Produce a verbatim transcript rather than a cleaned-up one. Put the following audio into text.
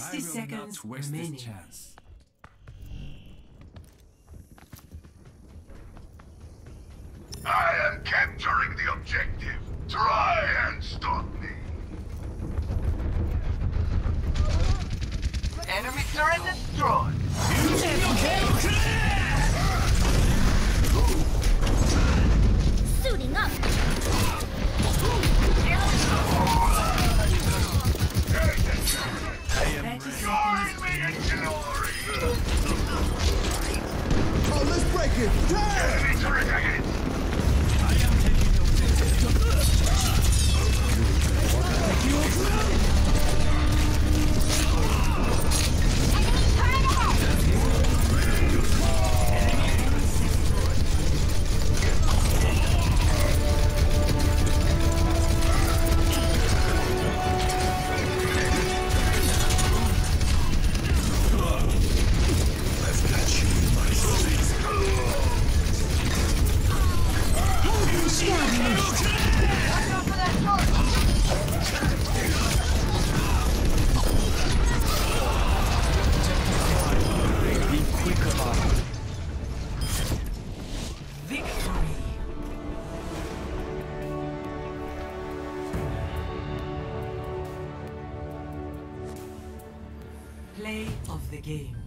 sixty seconds waste remaining. this chance. I am capturing the objective. Try and stop me. Enemy turret destroyed. Suiting up. Join me in glory. Oh, let's break it! Damn! Enemy turret ahead. Play of the game.